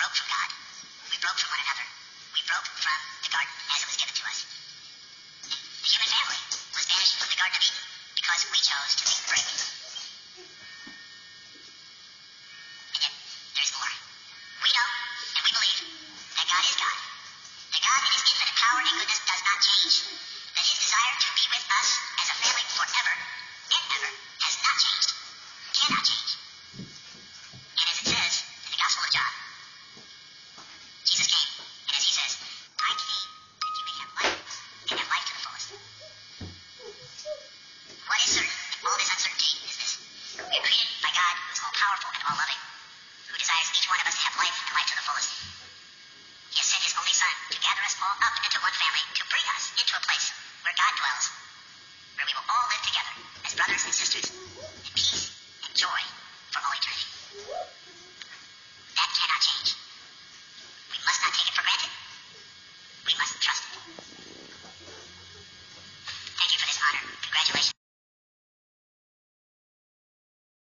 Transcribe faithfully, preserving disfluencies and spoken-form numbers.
broke from God. We broke from one another. We broke from the garden as it was given to us. The human family was banished from the Garden of Eden because we chose to make the break. And yet, there's more. We know, and we believe, that God is God. That God in His infinite power and goodness does not change. That His desire to be with us as a family forever and ever has not changed, cannot change. And as it says in the Gospel of John, Jesus came, and as He says, I came that you may have life, and have life to the fullest. What is certain in all this uncertainty is this. We are created by God, who is all-powerful and all-loving, who desires each one of us to have life and life to the fullest. He has sent His only Son to gather us all up into one family, to bring us into a place where God dwells, where we will all live together as brothers and sisters in